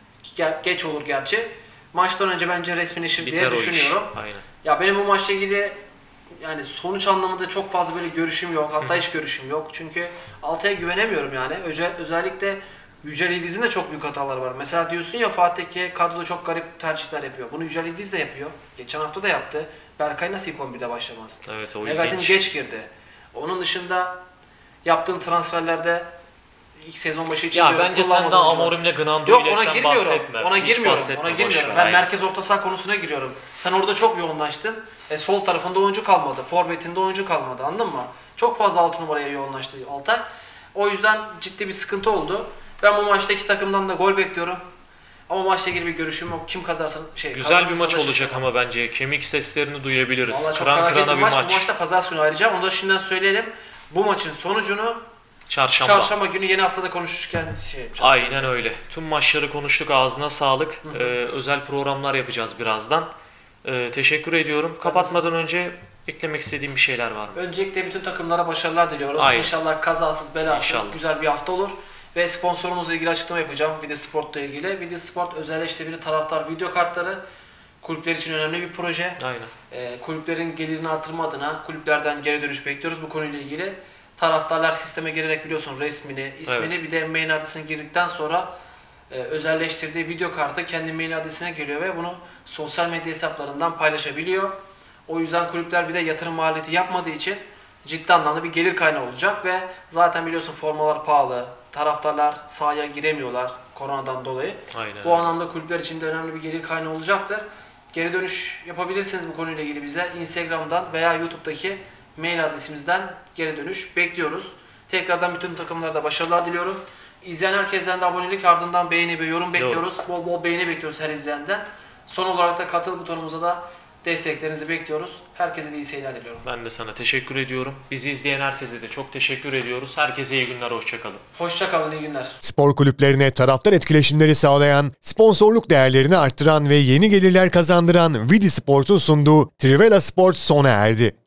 ge- geç olur gerçi. Maçtan önce bence resmileşir Biter diye o iş. düşünüyorum. Aynen. Ya benim bu maçla ilgili yani sonuç anlamında çok fazla böyle görüşüm yok. Hatta hiç görüşüm yok. Çünkü Altay'a güvenemiyorum yani. Özel, özellikle Yücel İldiz'in de çok büyük hataları var. Mesela diyorsun ya Fatih Tekke kadroda çok garip tercihler yapıyor. Bunu Yücel İldiz de yapıyor. Geçen hafta da yaptı. Berkay nasıl ilk on birde başlamaz? Evet, o Megatin ilginç. geç girdi. Onun dışında yaptığın transferlerde ilk sezon başı için Ya diyorum, bence sen kullanmadığın de oyuncular. Amorim'le Gnando Yok ona iletten girmiyorum. bahsetme. Ona Hiç girmiyorum. bahsetme, Ona boş girmiyorum. ver, Ben aynen. merkez orta saha konusuna giriyorum. Sen orada çok yoğunlaştın. E, sol tarafında oyuncu kalmadı. Forvet'inde oyuncu kalmadı. Anladın mı? Çok fazla altı numaraya yoğunlaştı Altay. O yüzden ciddi bir sıkıntı oldu. Ben bu maçtaki takımdan da gol bekliyorum. Ama maçla ilgili bir görüşüm yok. Kim kazarsa şey Güzel bir kazanırsa maç da olacak şaşırmam. ama bence kemik seslerini duyabiliriz. Vallahi çok Kıran merak kırana ettim bir maç. maç. Bu maçta pazartesi günü arayacağım. Onu da şimdiden söyleyelim. Bu maçın sonucunu Çarşamba. çarşamba günü yeni haftada konuşurken şey yapacağız. Aynen söyleyeceğiz. öyle. Tüm maçları konuştuk. Ağzına sağlık. Hı hı. Ee, özel programlar yapacağız birazdan. Ee, teşekkür ediyorum. Kapatmadan önce eklemek istediğim bir şeyler var mı? Öncelikle bütün takımlara başarılar diliyoruz. Aynen. İnşallah kazasız belasız İnşallah. güzel bir hafta olur. Ve sponsorumuzla ilgili açıklama yapacağım. Video Sport'la ilgili. Video Sport özelleştirilmiş taraftar video kartları kulüpler için önemli bir proje. Aynen. Ee, kulüplerin gelirini artırma adına kulüplerden geri dönüş bekliyoruz bu konuyla ilgili. Taraftarlar sisteme girerek biliyorsun resmini, ismini Evet. bir de mail adresine girdikten sonra e, özelleştirdiği video kartı kendi mail adresine geliyor ve bunu sosyal medya hesaplarından paylaşabiliyor. O yüzden kulüpler bir de yatırım maliyeti yapmadığı için ciddi anlamda bir gelir kaynağı olacak ve zaten biliyorsun formalar pahalı, taraftarlar sahaya giremiyorlar koronadan dolayı. Aynen. Bu anlamda kulüpler için de önemli bir gelir kaynağı olacaktır. Geri dönüş yapabilirsiniz bu konuyla ilgili bize. Instagram'dan veya YouTube'daki mail adresimizden geri dönüş bekliyoruz. Tekrardan bütün takımlarda başarılar diliyorum. İzleyen herkesten de abonelik, ardından beğeni ve yorum bekliyoruz. Bol bol beğeni bekliyoruz her izleyenden. Son olarak da katıl butonumuza da desteklerinizi bekliyoruz. Herkese de iyi seyirler diliyorum. Ben de sana teşekkür ediyorum. Bizi izleyen herkese de çok teşekkür ediyoruz. Herkese iyi günler, hoşçakalın. Hoşça kalın, iyi günler. Spor kulüplerine taraftar etkileşimleri sağlayan, sponsorluk değerlerini arttıran ve yeni gelirler kazandıran Vidi Sport'un sunduğu Trivela Sport sona erdi.